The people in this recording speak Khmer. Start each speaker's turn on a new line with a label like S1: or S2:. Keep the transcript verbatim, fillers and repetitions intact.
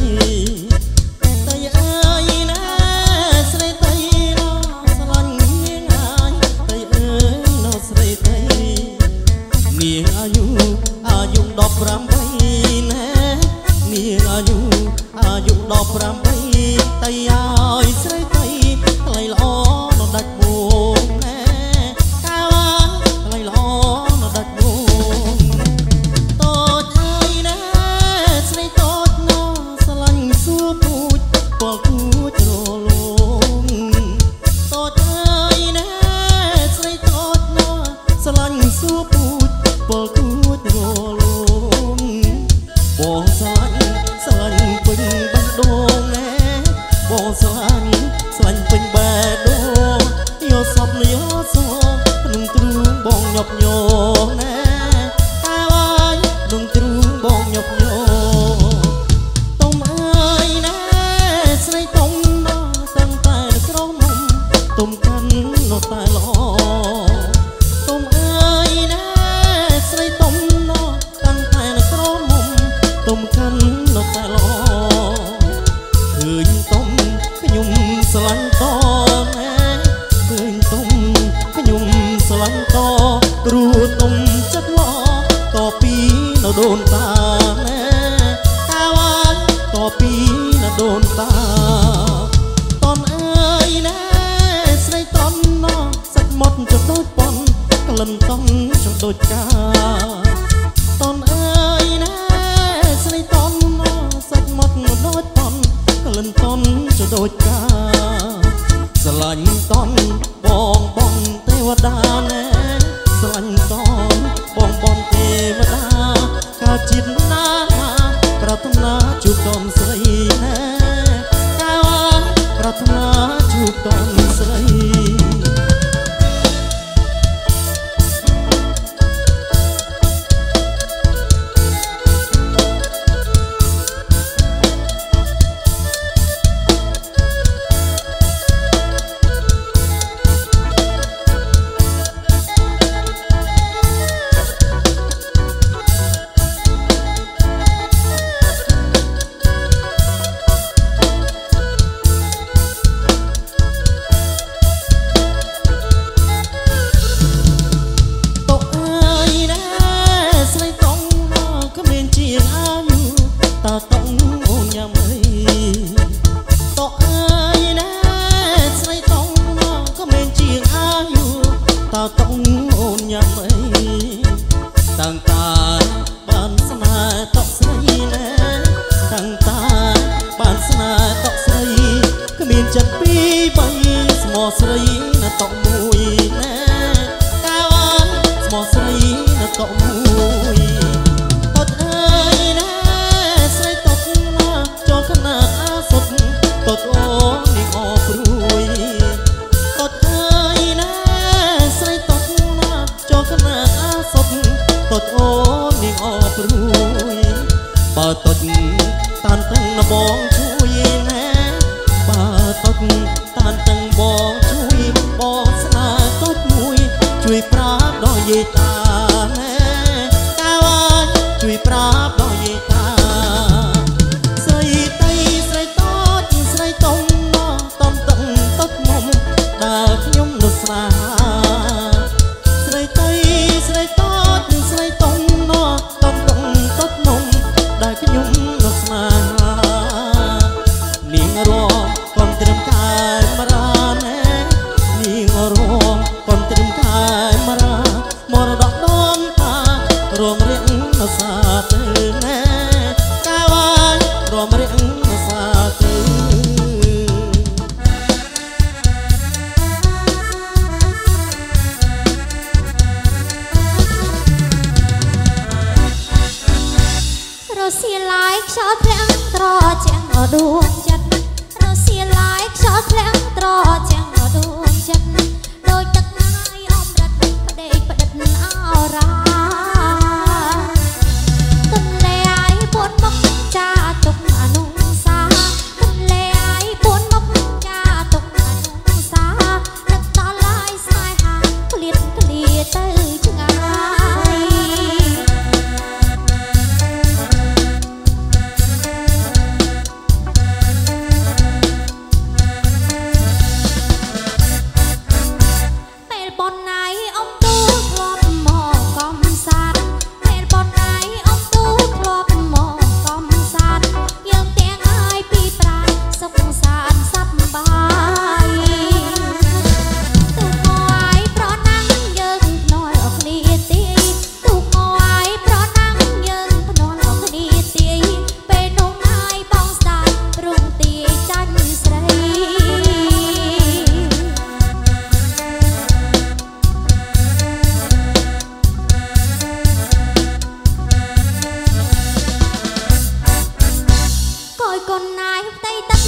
S1: តែអើយណាស្រីតីណោស្រឡាញ់នាងអាយតែអើយណោស្រីតីនាងអាយុអាយុដប់ប្រាំបីណែនាងអាយុអាយុដប់ប្រាំបីតែឲ្យស្រីតីថ្លៃល្អនៅដាច់បួងណែកាលថ្លៃល្អនៅដាច់បួងតូចអើយណាស្រីតូចណោស្រឡាញ់សួរពូជពលគួចរលងតូចអើយណាស្រីតូចណោស្រឡាញ់សួរពូជពលគួចរលងបងស្រឡាញ់ស្រឡាញ់ពេញបេះដូងណែបងស្រឡាញ់ស្រឡាញ់ពេញបេះដូងយកសពយកសក្នុងទ្រូងបងញាប់ញោណែតែហើយក្នុងទ្រូងបងញាប់ញោតុំអើយណែស្រីតុំណោតាំងតែនៅក្រមុំតុំកាន់នៅតែល្អតុំអើយណែស្រីតុំណោតាំងតែនៅក្រមុំតុំកាន់នៅតែល្អឃើញតុំខ្ញុំស្រឡាញ់តណែឃើញតុំខ្ញុំស្រឡាញ់តគ្រូតុំចិត្តល្អតពីនៅដូនតាណែតាវាតពីនៅដូនតាតនអើយណែស្រីតនណោសាច់មុតចុះដូចប៉ុនក្លិនតង់ចុះដូចកាតនអើយណែស្រីតនណោសាច់មុតដូចប៉ុនក្លិនតន់ចុះដូចកាស្រឡាញ់តន់បងបងទេវតាណែស្រឡាញ់តន់បងបងទេវតាកាជាតិណាប្រាថ្នាជួបតន់ស្រីណែកាប្រាថ្នាជួបតន់ស្រី
S2: កូនណាយផ្ទៃទឹក